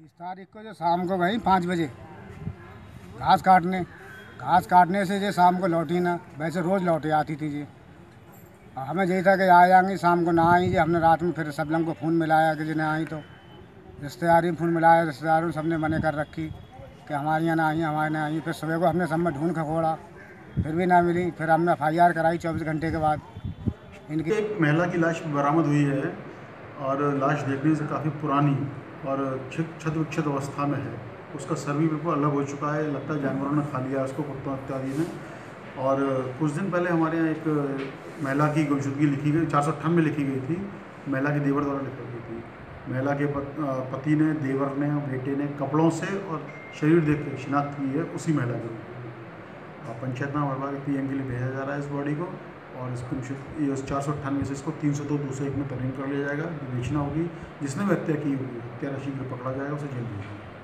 इस तारीख को जो शाम को गई 5 बजे घास काटने से जो शाम को लौटी ना, वैसे रोज़ लौटे आती थी जी। और हमें यही था कि आ जाएंगी, शाम को ना आई जी। हमने रात में फिर सब लोगों को फ़ोन मिलाया कि जी ना आई, तो रिश्तेदारी में फ़ोन मिलाया, रिश्तेदारों सब ने मने कर रखी कि हमारे यहाँ ना आई, हमारे यहाँ आई। फिर सुबह को हमने सब में ढूंढ खगोड़ा, फिर भी ना मिली। फिर हमने FIR कराई 24 घंटे के बाद इनकी। एक महिला की लाश बरामद हुई है और लाश देखने से काफ़ी पुरानी और क्षत विक्षत अवस्था में है। उसका सर भी बिल्कुल अलग हो चुका है, लगता है जानवरों ने खा लिया उसको, कुत्तों इत्यादि ने। और कुछ दिन पहले हमारे यहाँ एक महिला की गुमशुदगी लिखी गई, 458 में लिखी गई थी, महिला के देवर द्वारा लिखी गई थी। महिला के पति ने, देवर ने और बेटे ने कपड़ों से और शरीर देख के शिनाख्त की है उसी महिला की। पंचायतनामा भरवा के PM के लिए भेजा जा रहा है इस बॉडी को, और इस 458 से इसको 302 दूसरे एक में तरमीम कर लिया जाएगा। बेचना होगी, जिसने भी हत्या की होगी, हत्यारा शीघ्र पकड़ा जाएगा, उसे जेल भेजेगा।